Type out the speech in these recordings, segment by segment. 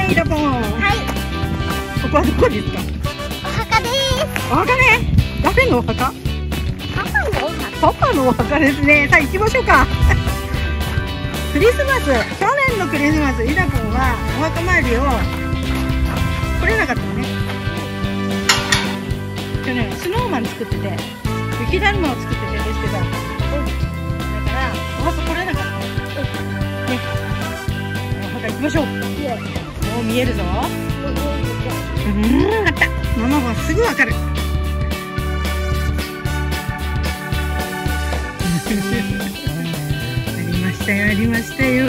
イラポン。 はい。 ここはどこですか？ お墓です。 お墓ね。誰のお墓？ パパのお墓。 パパのお墓ですね。さあ行きましょうか。クリスマス、去年のクリスマス、イラポンはお墓参りを来れなかったね。去年スノーマン作ってて、雪だるまを作っててですけど、だからお墓来れなかった。ね、お墓行きましょう。もう見えるぞ。あった。ママはすぐわかる。ありましたよ、ありましたよ。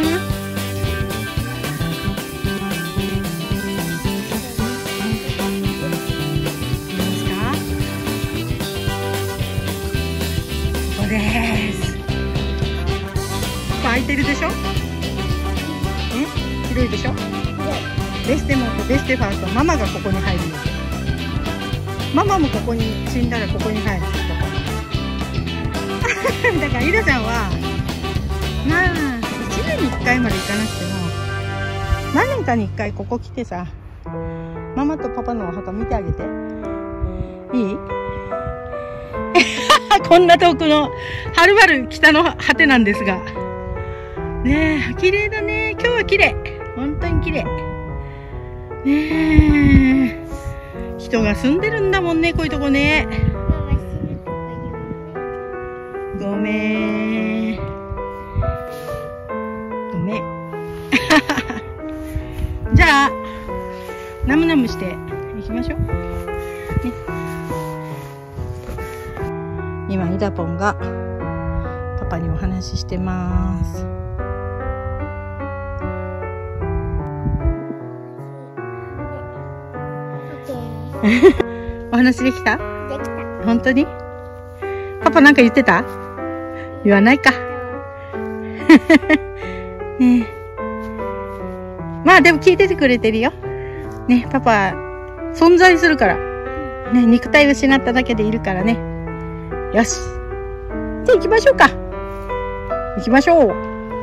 ここです。開いてるでしょ？広いでしょ？ベステモンとベステファーとママがここに入るんですよ。ママもここに死んだらここに入るんですよ。だからイラちゃんはまあ1年に1回まで行かなくても何年かに1回ここ来てさ、ママとパパのお墓見てあげていい？こんな遠くのはるばる北の果てなんですがねえ、綺麗だね。今日は綺麗、本当に綺麗ねえ。人が住んでるんだもんね、こういうとこね。ごめんごめんじゃあナムナムしていきましょう、ね、今イダポンがパパにお話ししてます。お話できた？ できた。 本当に？パパなんか言ってた？言わないか。ねえ、まあでも聞いててくれてるよ。ね、パパ存在するから。ね、肉体を失っただけでいるからね。よし。じゃあ行きましょうか。行きましょう。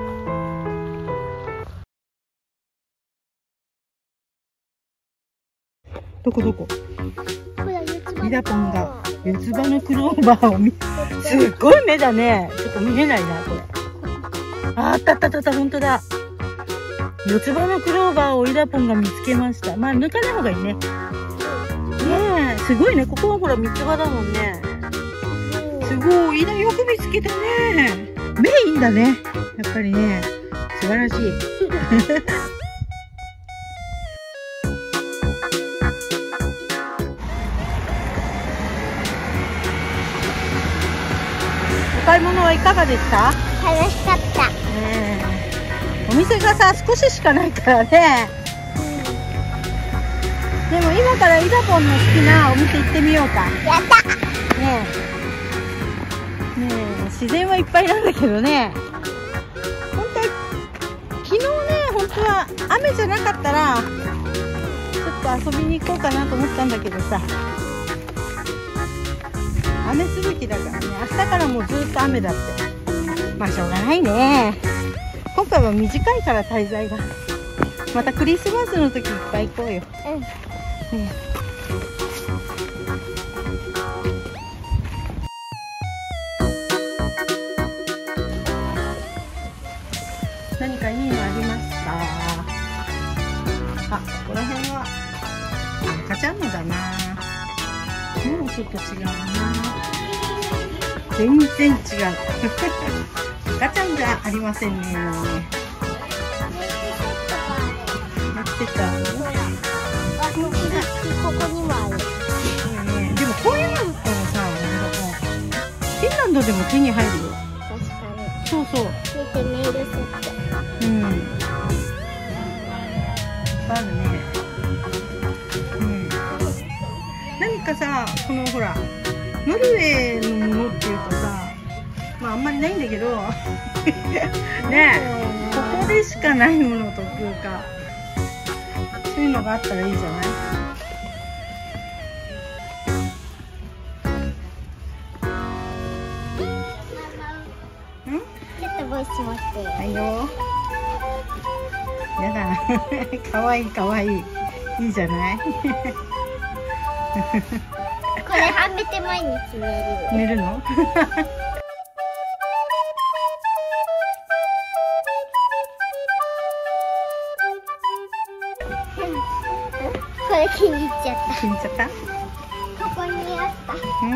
どこどこ？イダポンが四つ葉のクローバーをすっごい目だね。ちょっと見えないな、これ。あったあったあった、ほんとだ。四つ葉のクローバーをイダポンが見つけました。まあ、抜かない方がいいね。ねえ、すごいね。ここはほら、三つ葉だもんね。すごい。イダよく見つけたね。目いいんだね。やっぱりね。素晴らしい。お買い物はいかがでした？ 楽しかった。 お店がさ少ししかないからね、でも今からイダポンの好きなお店行ってみようか。 やった。 ねえ、ねえ、自然はいっぱいなんだけどね、本当は昨日ね、本当は雨じゃなかったらちょっと遊びに行こうかなと思ったんだけどさ、雨続きだからね、明日からもうずっと雨だって。まあしょうがないね。今回は短いから滞在が。またクリスマスの時いっぱい行こうよ。ね、何かいいのありました？あ、ここら辺は赤ちゃんのだな。もうちょっと違うな。全然違う。赤ちゃんじゃありませんね。やってたの？ ここにもある。 でもこういうのだったらさ、フィンランドでも手に入るよ。 確かに。 そうそう。 見てネイルセット。 あるね。何かさ、このほらノルウェーのものっていうかさ、まああんまりないんだけどねえ、ここでしかないものというか、そういうのがあったらいいじゃない？ ちょっとボイス持って。 はいよ。 やだ。かわいいかわいい。いいじゃない。 これはめて毎日寝る。 寝るの？ これ気に入っちゃった。 気に入っちゃった？ ここにあった。 うん。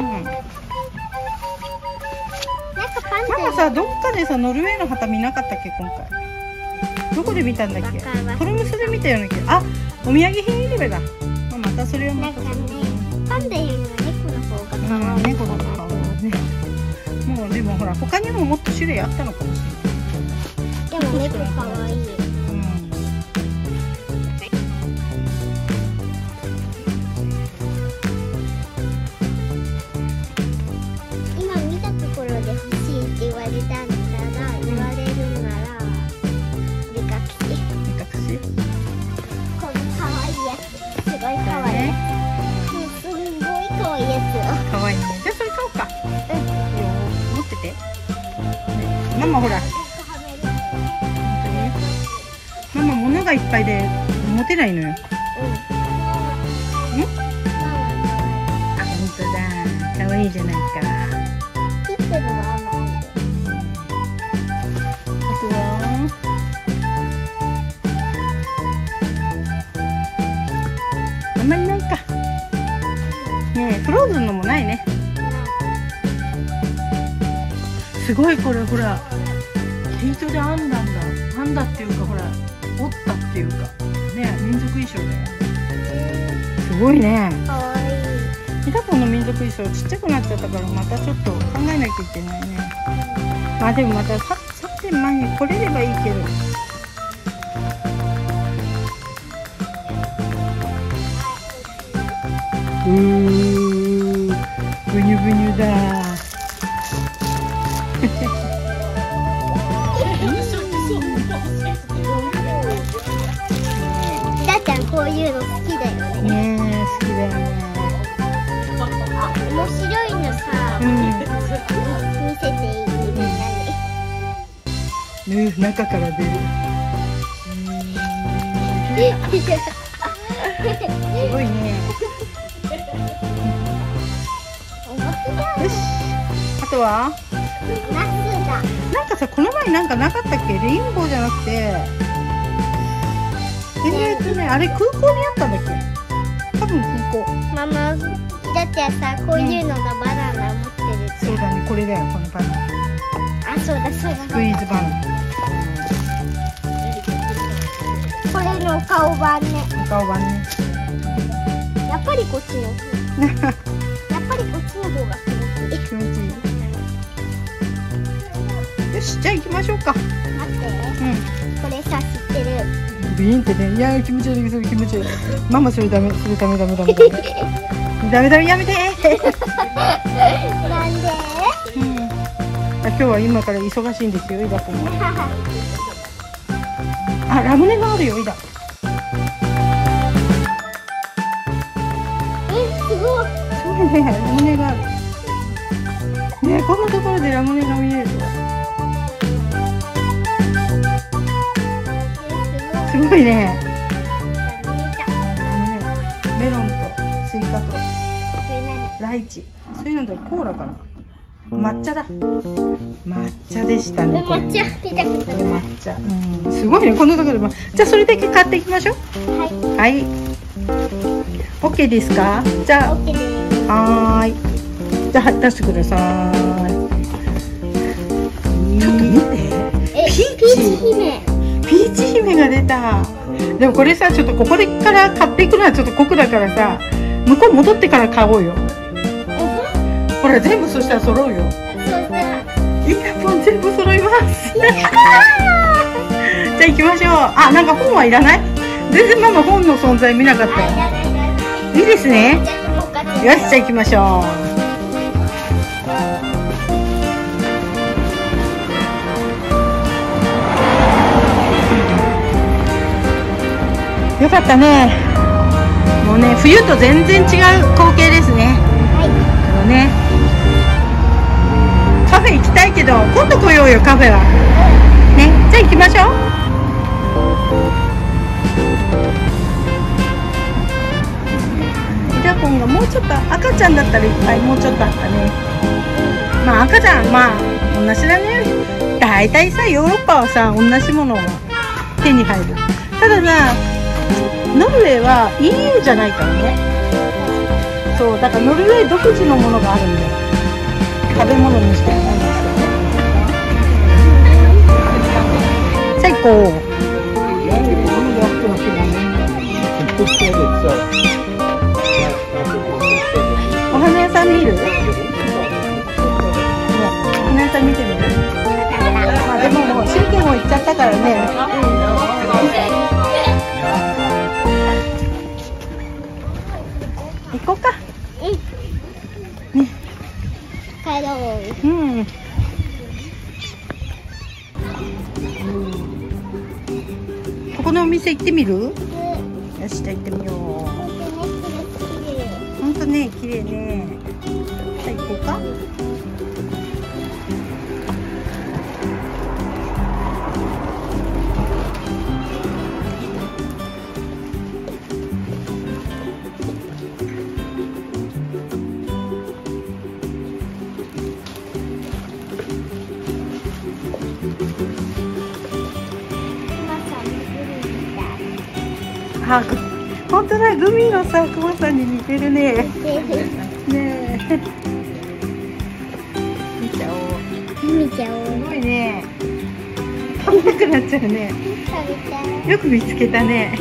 なんかパンダ。 ママさ、どっかでさ、ノルウェーの旗見なかったっけ、今回。どこで見たんだっけ？プロムスで見たような気が。あ、お土産品入れ歯だ。またそれをまた。 なんかね、パンダよりも猫の方が可愛い。 猫の方がね。もうでもほら、他にももっと種類あったのかもしれない。 でも猫可愛い。今見たところで欲しいって言われたんだら、言われるなら目隠し。この可愛いやつ、すごい可愛い。すんごい可愛いやつ。 かわいいね。じゃあそれ買おうか。持ってて。ママほら。ママ物がいっぱいで持てないのよ。あ、本当だ。かわいいじゃないか。 切ってるのは甘い。 あとはあんまりないか。ねえ、フローズンのもないね。すごいこれほら、毛糸で編んだんだ。編んだっていうかほら、折ったっていうか。ね、民族衣装だよ。すごいね。 可愛い。 ひだぽんの民族衣装ちっちゃくなっちゃったから、またちょっと考えなきゃいけないね。まあでもまた3点前に来れればいいけど。ブニュブニュだ。 ひだちゃんこういうの好きだよね。 ねえ、好きだよね。 面白いのさ、見せていい？みんなに。 中から出る。すごいね。よし。あとは？ ナスだ。 なんかさ、この前なんかなかったっけ？レインボーじゃなくて。あれ空港にあったんだっけ？多分空港。 ママ、ひだちゃんさ、こういうのがバナナ持ってる。 そうだね、これだよ、このバナナ。 あ、そうだそうだ。 スクイーズバナナ。 これのお顔版ね。 お顔版ね。 やっぱりこっちの。やっぱりこっちの方が気持ちいい。 気持ちいい。よし、じゃあ行きましょうか。 待って。これさ、知ってる。 ビーンってね、いや気持ち悪い、それ気持ち悪い。ママそれダメ、それダメ。ダメやめて。 なんで？ 今日は今から忙しいんですよ、イダ君も。あ、ラムネがあるよ、イダ。 すごい。 そうね、ラムネがある。ね、こんなところでラムネが見えるとは。すごいね。メロンとスイカとライチ。そういうのでコーラかな。抹茶だ。抹茶でしたね。 抹茶見たことない。 抹茶。すごいね、このところで。じゃあそれだけ買っていきましょう。はい。オッケーですか？じゃあ。 オッケーです。 はーい。じゃあ出してください。ちょっと見て。ピーチ姫が出た。でもこれさ、ちょっとここでから買っていくのはちょっと酷だからさ、向こう戻ってから買おうよ。ほら全部そしたら揃うよ。 そうしたら。 イヤホン全部揃います。じゃあ行きましょう。あ、なんか本はいらない？全然ママ本の存在見なかったよ。いいですね。よし、じゃあ行きましょう。よかったね。もうね、冬と全然違う光景ですね。ね、カフェ行きたいけど今度来ようよ、カフェはね。じゃあ行きましょう。 ポンがもうちょっと赤ちゃんだったらいっぱいもうちょっとあったね。まあ赤ちゃんまあ同じだね。大体さヨーロッパはさ同じものが手に入る。たださノルウェーは EU じゃないからね。そうだからノルウェー独自のものがあるんだよ。食べ物にしてもなんですけどね。最高。お花屋さん見る？お花屋さん見てみる？まあでももうシルケも行っちゃったからね。行こうか。ね。 帰ろう。 うん。ここのお店行ってみる？よし、じゃあ行ってみよう。ほんとね、綺麗ね。さあ行こうか。あ、本当だ、グミのさ、クマさんに似てるね。ねえ。見ちゃおう。 見ちゃおう。 すごいね。食べたくなっちゃうね。よく見つけたね。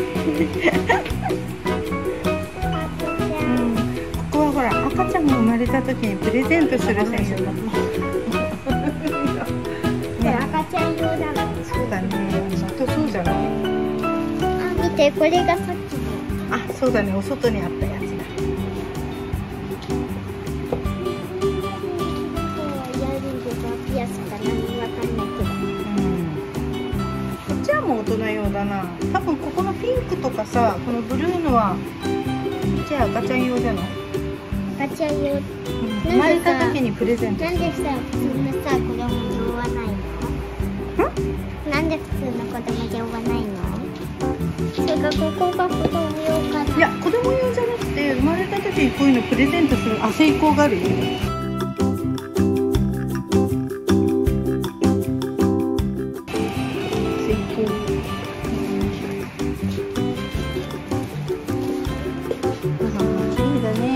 ここはほら、赤ちゃんが生まれた時にプレゼントする選手だ。 赤ちゃん用だもん。 そうだね。きっとそうじゃない。 見て、これがさっきの。 あ、そうだね、お外にあったやつだ。 イヤリングかピアスか何もわかんないけど。 こっちはもう大人用だな。多分ここのピンクとかさ、このブルーのはこっちは赤ちゃん用じゃない？ 赤ちゃん用。 生まれた時にプレゼント。 なんでさ、普通のさ、子供用はないの？なんで普通の子供用はないの？それかここが子供用かな。 いや、子供用じゃなくて生まれた時にこういうのプレゼントする成功があるよ。成功。綺麗だね。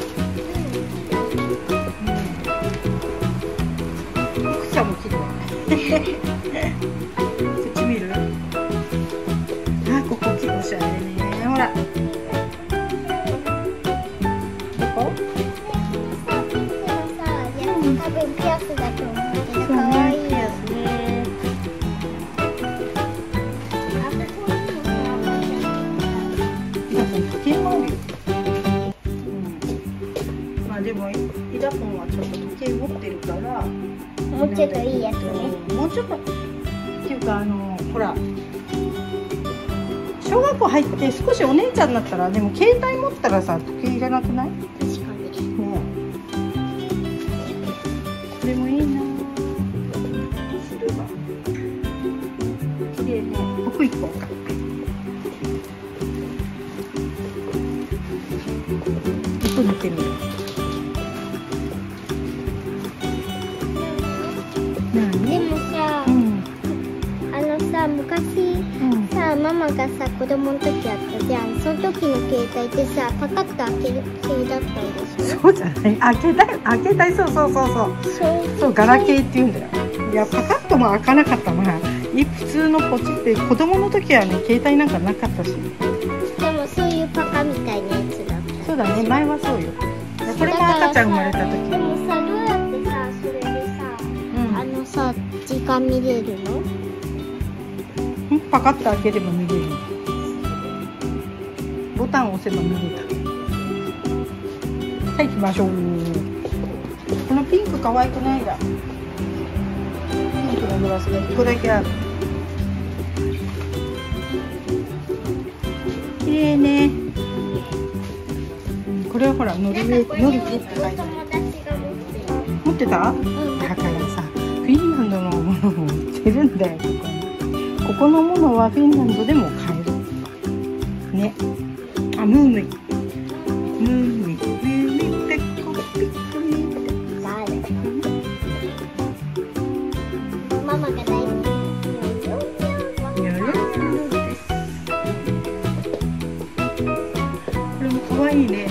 奥ちゃんも綺麗。こっち見る？ここおしゃれね。ほら。どこ？ 多分ピアスだと思うけど、可愛いよね。 時計もあるよ。まあでもイダポンはちょっと時計持ってるから。 もうちょっといいやつね。 もうちょっとっていうかほら。小学校入って少しお姉ちゃんになったらでも携帯持ったらさ時計いらなくない？ 確かにね。これもいいな。シルバー綺麗ね。奥行こうか。奥見てみる。 でもさ、昔さ、ママがさ、子供の時あったじゃん。その時の携帯ってさ、パカッと開ける系だったんでしょ？ そうじゃない？開けたい、そう。そう、ガラケーって言うんだよ。いや、パカッとも開かなかったな。普通のポチって子供の時はね、携帯なんかなかったし。 でもそういうパカみたいなやつだった。 そうだね、前はそうよ。これも赤ちゃん生まれた時。 でもさ、どうやってさ、それでさ、時間見れるの？ パカッと開ければ見れる。ボタンを押せば見れた。さあ行きましょう。このピンク可愛くないだ。ピンクのグラスが1個だけある。綺麗ね。これはほらノルウェーって書いてある。持ってた？だからさ、フィンランドのものも売ってるんだよ。ここのものはフィンランドでも買えるね。ムームイ。 ママが大好き。 これも可愛いね。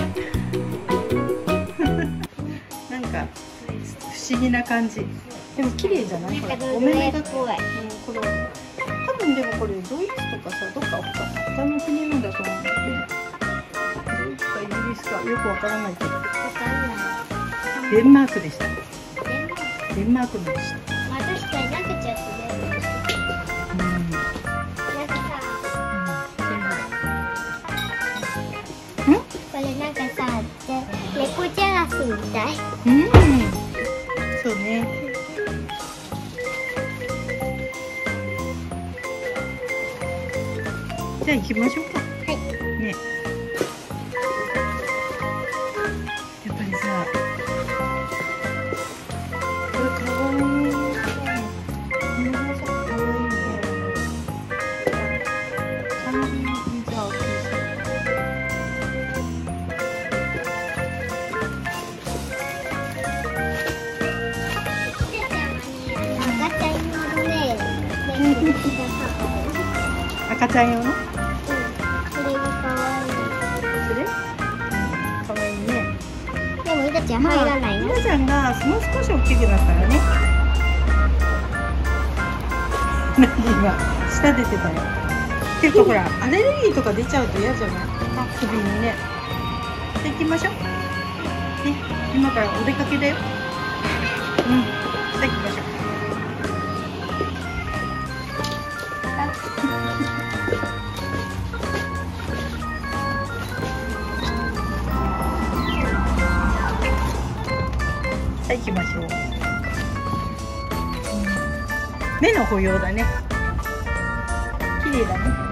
なんか不思議な感じ。でも綺麗じゃない？これお目目が怖い。 これ多分でもこれドイツとかさ、どっか他の国のだと思うんだけど、ドイツかイギリスかよくわからないけど、デンマークでした。デンマークのでした。 まあ確かになんかちょっとね。なんかさ。これなんかさ、猫じゃらしみたい。 そうね。じゃあ行きましょうか。 はい。 ね。やっぱりさ、これかわいい。この傘かわいいね。キャンディーリザーブ。赤ちゃん用の？ これが可愛い。 それ？可愛いね。 でもイダちゃん入らないの？ イダちゃんがもう少し大きくなったらね。今舌出てたよ。結構ほらアレルギーとか出ちゃうと嫌じゃない？首にね。じゃあ行きましょう。ね、今からお出かけだよ。じゃあ行きましょう。行きましょう。目の保養だね。綺麗だね。